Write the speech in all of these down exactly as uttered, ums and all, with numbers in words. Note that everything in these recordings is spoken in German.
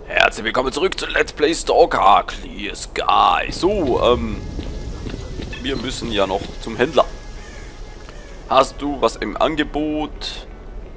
Herzlich willkommen zurück zu Let's Play Stalker Clear Sky. So, ähm, wir müssen ja noch zum Händler. Hast du was im Angebot?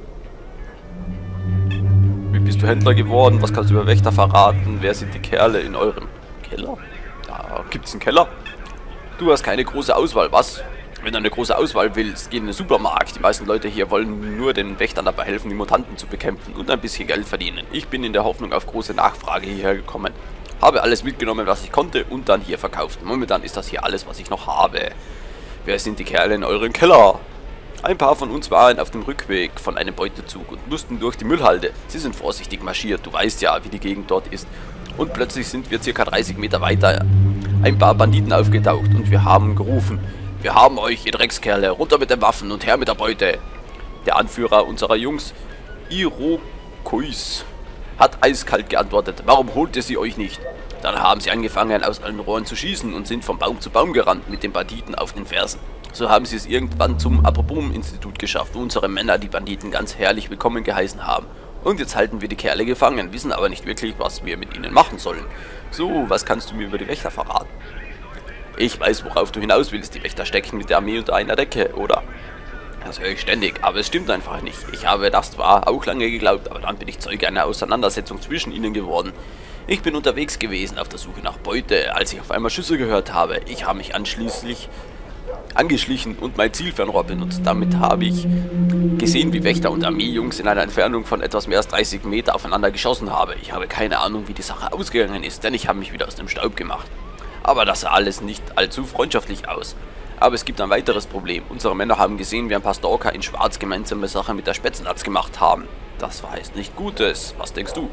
Wie bist du Händler geworden? Was kannst du über Wächter verraten? Wer sind die Kerle in eurem Keller? Da gibt's einen Keller. Du hast keine große Auswahl, was? Wenn du eine große Auswahl willst, geh in den Supermarkt. Die meisten Leute hier wollen nur den Wächtern dabei helfen, die Mutanten zu bekämpfen und ein bisschen Geld verdienen. Ich bin in der Hoffnung auf große Nachfrage hierher gekommen. Habe alles mitgenommen, was ich konnte und dann hier verkauft. Momentan ist das hier alles, was ich noch habe. Wer sind die Kerle in eurem Keller? Ein paar von uns waren auf dem Rückweg von einem Beutezug und mussten durch die Müllhalde. Sie sind vorsichtig marschiert, du weißt ja, wie die Gegend dort ist. Und plötzlich sind wir circa dreißig Meter weiter. Ein paar Banditen aufgetaucht und wir haben gerufen: Wir haben euch, ihr Dreckskerle, runter mit den Waffen und her mit der Beute. Der Anführer unserer Jungs, Iroquois, hat eiskalt geantwortet: Warum holt ihr sie euch nicht? Dann haben sie angefangen, aus allen Rohren zu schießen und sind von Baum zu Baum gerannt mit den Banditen auf den Fersen. So haben sie es irgendwann zum Apropos-Institut geschafft, wo unsere Männer die Banditen ganz herrlich willkommen geheißen haben. Und jetzt halten wir die Kerle gefangen, wissen aber nicht wirklich, was wir mit ihnen machen sollen. So, was kannst du mir über die Wächter verraten? Ich weiß, worauf du hinaus willst. Die Wächter stecken mit der Armee unter einer Decke, oder? Das höre ich ständig, aber es stimmt einfach nicht. Ich habe das zwar auch lange geglaubt, aber dann bin ich Zeuge einer Auseinandersetzung zwischen ihnen geworden. Ich bin unterwegs gewesen auf der Suche nach Beute, als ich auf einmal Schüsse gehört habe. Ich habe mich anschließend angeschlichen und mein Zielfernrohr benutzt. Damit habe ich gesehen, wie Wächter und Armeejungs in einer Entfernung von etwas mehr als dreißig Meter aufeinander geschossen haben. Ich habe keine Ahnung, wie die Sache ausgegangen ist, denn ich habe mich wieder aus dem Staub gemacht. Aber das sah alles nicht allzu freundschaftlich aus. Aber es gibt ein weiteres Problem. Unsere Männer haben gesehen, wie ein paar Stalker in Schwarz gemeinsame Sache mit der Spätznatz gemacht haben. Das heißt nicht Gutes. Was denkst du?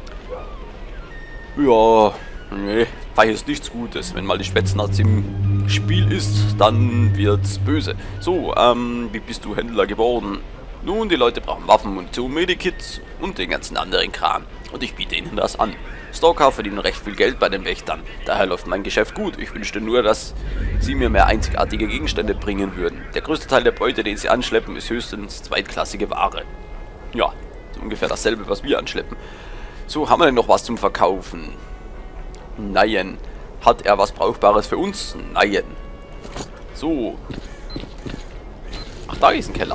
Ja, nee, weiß nichts Gutes. Wenn mal die Spätznatz im Spiel ist, dann wird's böse. So, ähm, wie bist du Händler geworden? Nun, die Leute brauchen Waffen, Munition, Medikits und den ganzen anderen Kram. Und ich biete ihnen das an. Stalker verdienen recht viel Geld bei den Wächtern. Daher läuft mein Geschäft gut. Ich wünschte nur, dass sie mir mehr einzigartige Gegenstände bringen würden. Der größte Teil der Beute, den sie anschleppen, ist höchstens zweitklassige Ware. Ja, so ungefähr dasselbe, was wir anschleppen. So, haben wir denn noch was zum Verkaufen? Nein. Hat er was Brauchbares für uns? Nein. So. Ach, da ist ein Keller.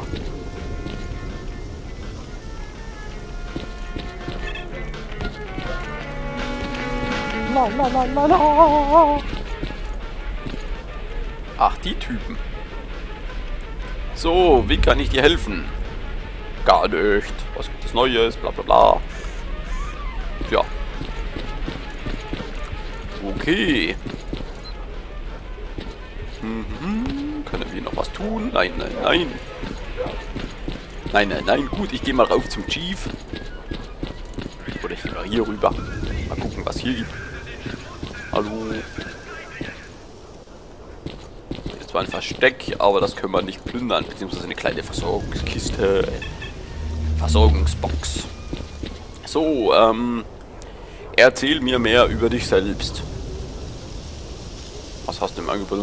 La, la, la, la, la. Ach, die Typen. So, wie kann ich dir helfen? Gar nicht. Was gibt es Neues? Bla bla bla. Ja. Okay. Mhm. Können wir noch was tun? Nein, nein, nein. Nein, nein, nein. Gut, ich gehe mal rauf zum Chief. Oder ich gehe mal hier rüber. Mal gucken, was hier gibt. Hallo. Ist zwar ein Versteck, aber das können wir nicht plündern. Beziehungsweise eine kleine Versorgungskiste. Versorgungsbox. So, ähm... erzähl mir mehr über dich selbst. Was hast du im Angebot?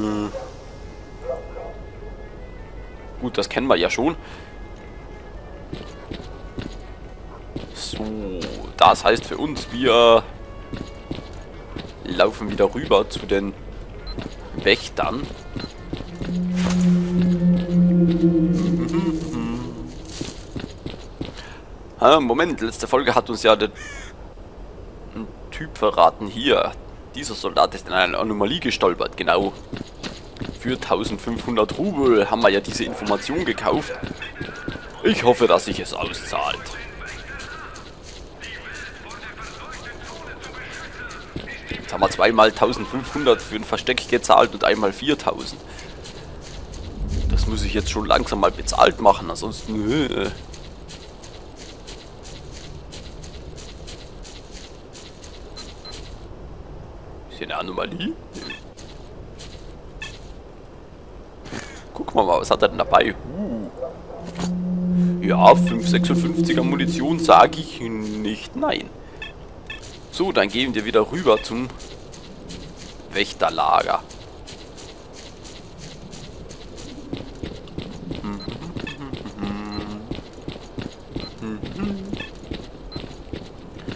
Gut, das kennen wir ja schon. So, das heißt für uns, wir laufen wieder rüber zu den Wächtern. Ah, Moment, letzte Folge hat uns ja der Typ verraten. Hier, dieser Soldat ist in eine Anomalie gestolpert, genau. Für eintausendfünfhundert Rubel haben wir ja diese Information gekauft. Ich hoffe, dass sich es auszahlt. Jetzt haben wir zweimal eintausendfünfhundert für ein Versteck gezahlt und einmal viertausend. Das muss ich jetzt schon langsam mal bezahlt machen, ansonsten... Äh. Ist hier eine Anomalie? Gucken wir mal, was hat er denn dabei? Uh. Ja, fünf sechsundfünfziger Munition sage ich nicht nein. So, dann gehen wir wieder rüber zum Wächterlager.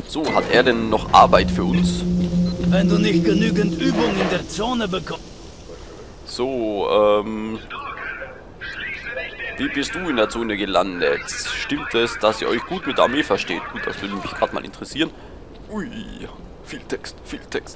So, hat er denn noch Arbeit für uns? Wenn du nicht genügend Übung in der Zone bekommst. So, ähm... wie bist du in der Zone gelandet? Stimmt es, dass ihr euch gut mit der Armee versteht? Gut, das würde mich gerade mal interessieren. Ui, viel Text, viel Text.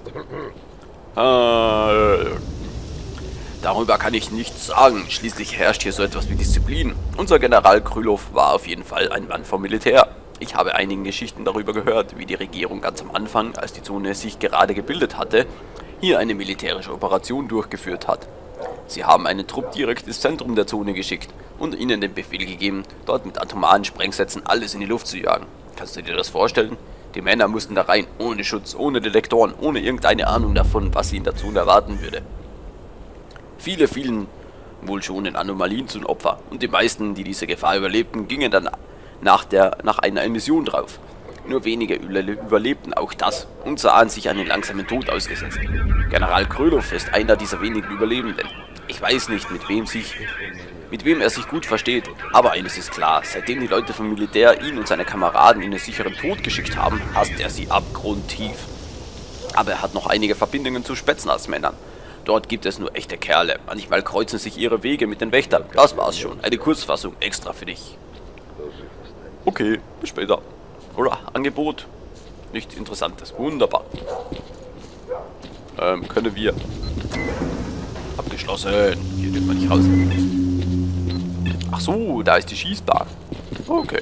Äh, darüber kann ich nichts sagen. Schließlich herrscht hier so etwas wie Disziplin. Unser General Krylov war auf jeden Fall ein Mann vom Militär. Ich habe einigen Geschichten darüber gehört, wie die Regierung ganz am Anfang, als die Zone sich gerade gebildet hatte, hier eine militärische Operation durchgeführt hat. Sie haben einen Trupp direkt ins Zentrum der Zone geschickt und ihnen den Befehl gegeben, dort mit atomaren Sprengsätzen alles in die Luft zu jagen. Kannst du dir das vorstellen? Die Männer mussten da rein, ohne Schutz, ohne Detektoren, ohne irgendeine Ahnung davon, was sie in der Zone erwarten würde. Viele fielen wohl schon in Anomalien zum Opfer und die meisten, die diese Gefahr überlebten, gingen dann nach, der, nach einer Emission drauf. Nur wenige überlebten auch das und sahen sich einen langsamen Tod ausgesetzt. General Krylov ist einer dieser wenigen Überlebenden. Ich weiß nicht, mit wem, sich, mit wem er sich gut versteht, aber eines ist klar, seitdem die Leute vom Militär ihn und seine Kameraden in den sicheren Tod geschickt haben, hasst er sie abgrundtief. Aber er hat noch einige Verbindungen zu Spetsnaz-Männern. Dort gibt es nur echte Kerle, manchmal kreuzen sich ihre Wege mit den Wächtern. Das war's schon, eine Kurzfassung extra für dich. Okay, bis später. Oder Angebot. Nichts Interessantes. Wunderbar. Ähm, können wir... Abgeschlossen. Hier dürfen wir nicht raus. Ach so, da ist die Schießbahn. Okay.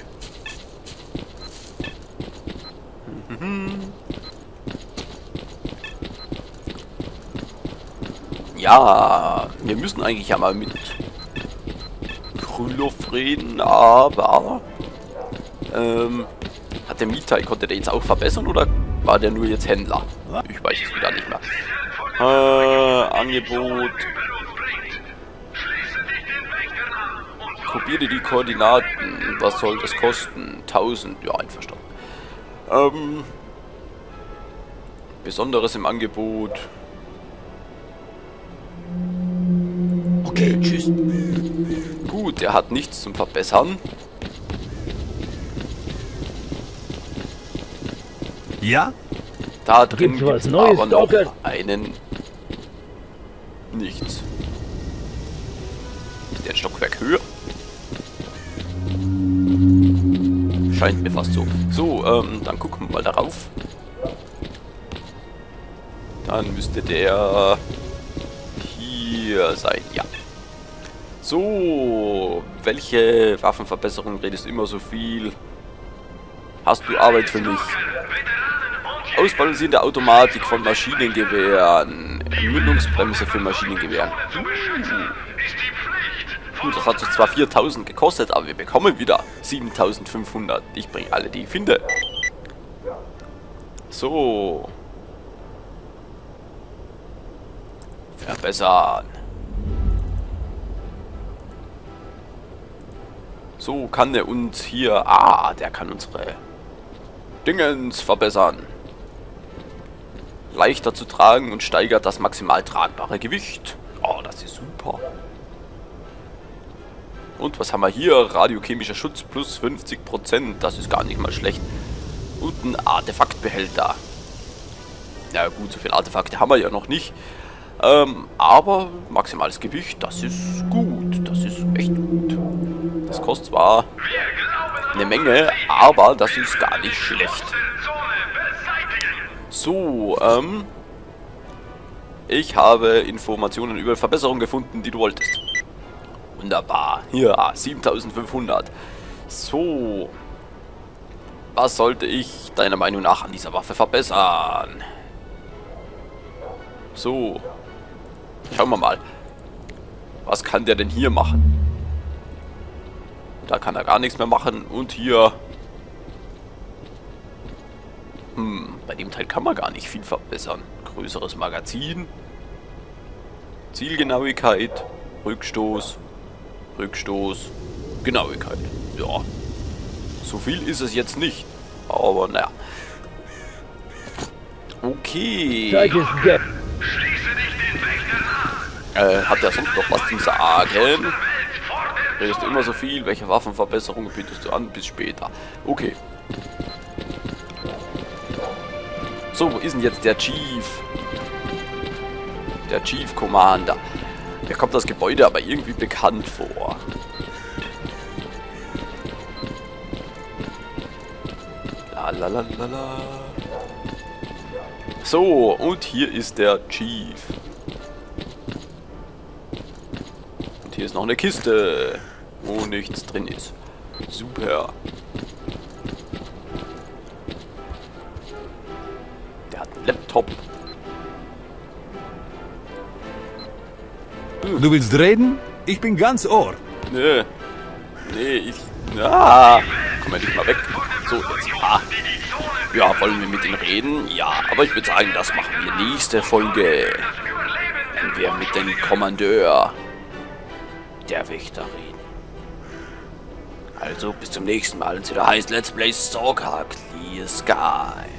Ja, wir müssen eigentlich ja mal mit Krylov reden, aber... Ähm... Hat der Mitai, konnte der jetzt auch verbessern oder war der nur jetzt Händler? Ich weiß es wieder nicht mehr. Äh, Angebot. Kopiere die Koordinaten. Was soll das kosten? tausend. Ja, einverstanden. Ähm, Besonderes im Angebot. Okay, tschüss. Gut, der hat nichts zum Verbessern. Ja? Da drin Gibt's was gibt's Neues, aber noch Docker? einen... Nichts. Ist der ein Stockwerk höher? Scheint mir fast so. So, ähm, dann gucken wir mal darauf. Dann müsste der hier sein, ja. So, welche Waffenverbesserung redest du immer so viel? Hast du Arbeit für mich? Ausbalancierende Automatik von Maschinengewehren. Mündungsbremse für Maschinengewehren. Gut, das hat uns zwar viertausend gekostet, aber wir bekommen wieder siebentausendfünfhundert. Ich bringe alle, die ich finde. So. Verbessern. So kann er uns hier... Ah, der kann unsere Dingens verbessern. Leichter zu tragen und steigert das maximal tragbare Gewicht. Oh, das ist super. Und was haben wir hier? Radiochemischer Schutz plus fünfzig Prozent. Das ist gar nicht mal schlecht. Und ein Artefaktbehälter. Ja gut, so viele Artefakte haben wir ja noch nicht. Ähm, aber maximales Gewicht, das ist gut. Das ist echt gut. Das kostet zwar eine Menge, aber das ist gar nicht schlecht. So, ähm... ich habe Informationen über Verbesserungen gefunden, die du wolltest. Wunderbar. Hier, siebentausendfünfhundert. So. Was sollte ich deiner Meinung nach an dieser Waffe verbessern? So. Schauen wir mal. Was kann der denn hier machen? Da kann er gar nichts mehr machen. Und hier... Hm, bei dem Teil kann man gar nicht viel verbessern. Größeres Magazin. Zielgenauigkeit. Rückstoß. Rückstoß. Genauigkeit. Ja. So viel ist es jetzt nicht. Aber naja. Okay. Äh, hat er sonst noch was zu sagen? Redest du immer so viel? Welche Waffenverbesserungen bietest du an? Bis später. Okay. So, wo ist denn jetzt der Chief? Der Chief Commander. Mir kommt das Gebäude aber irgendwie bekannt vor. La la la la la. So, und hier ist der Chief. Und hier ist noch eine Kiste, wo nichts drin ist. Super. Der hat einen Laptop. Du willst reden? Ich bin ganz Ohr. Nee. Nee, ich... Ah, komm mal nicht mal weg. So, jetzt. Ah. Ja, wollen wir mit ihm reden? Ja, aber ich würde sagen, das machen wir nächste Folge. Wenn wir mit dem Kommandeur der Wächter reden. Also, bis zum nächsten Mal. Und es wieder heißt Let's Play Stalker Clear Sky.